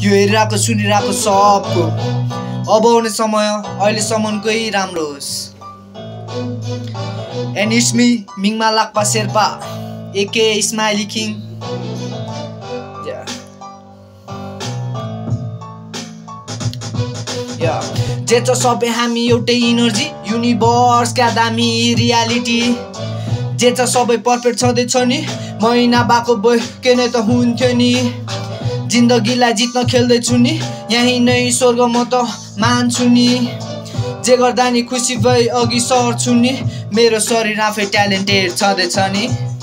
यो हेरिरहेको सुनिरहेको सबको अब आउने समय अहिलेसम्मकै राम्रो होस्। एन्ड इट्स मी मिङमा Lakpa Sherpa aka smiley king. जे छ सबै हामी एउटै इनर्जी युनिभर्सका दामी रियालिटी। जे छ सबै पर्फेक्ट छँदैछ नि महिना भएको भए के नै त हुन्थ्यो नि। जिन्दगीलाई जित्न खेल्दैछु नि यहीँ नै स्वर्ग म त मान्छु नि। जे गर्दा नि खुसी भई अघि सर्छु नि मेरो शरीर आफै ट्यालेन्टेड छँदैछ नि।